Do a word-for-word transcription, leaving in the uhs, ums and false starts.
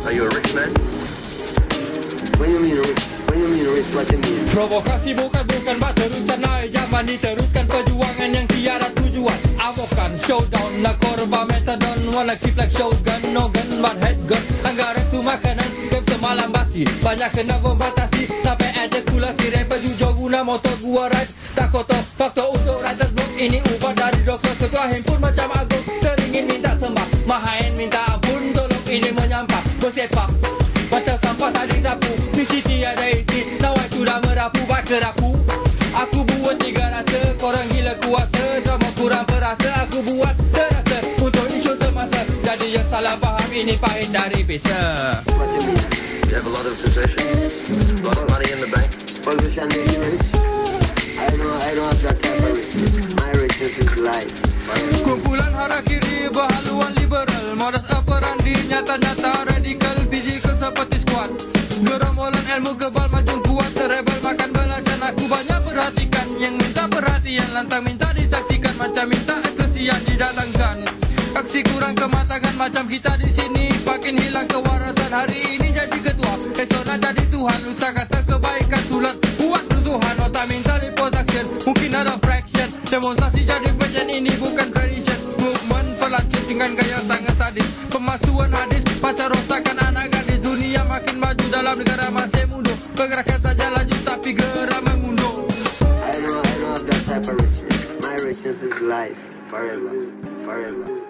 Are you a rich man? What do you mean rich? What do you mean rich? What do you mean? Provokasi bukan bukan bak terusan naik zaman ni, teruskan perjuangan yang tiada tujuan. Avokan showdown nak korban metadon, wanna keep like shotgun, no gun but head gun. Anggaran tu makanan game semalam basi, banyak kena membatasi sampai ejakulasi. Rapper jujur guna motor gua ride, tak kotor faktor untuk writers block. Ini ubah dari doktor ketua himpun macam agung, teringin minta sembah, mahain minta ampun, tolong ini menyampah bersepak macam sampah tak disapu. Misi tiada isi, nawai sudah merapu, bak kerapu. Aku buat tiga rasa, korang gila kuasa, drama kurang perasa. Aku buat terasa untuk isu semasa, jadi yang salah faham ini pahit dari bisa. What do you mean? You have a lot of possessions? A lot of money in the bank? Position is rich. I don't, I don't have that type of rich. My richness is life. Kumpulan hara kiri berhaluan liberal, modus operandi nyata-nyata radikal, fizikal seperti squad. Gerombolan ilmu kebal maju kuat, rebel makan belacan. Aku banyak perhatikan yang minta perhatian, lantang minta disaksikan, macam minta kesian didatangkan. Aksi kurang kematangan macam kita di sini, makin hilang kewarasan. Hari ini jadi ketua, esok nak jadi Tuhan. Lusa kata kebaikan sulat, buat runtuhan. Otak minta liposuction, mungkin ada fraction. Demonstrasi jadi fashion, ini bukan tradition. Movement pelancut dengan gaya sangat sadis, pemasuhan hadis macam rosakan anak gadis. Dunia makin maju dalam negara masih mundur, pergerakan saja laju tapi gerak mengundur. I don't, I don't have that type of richness. My richness is life. Forever. Forever.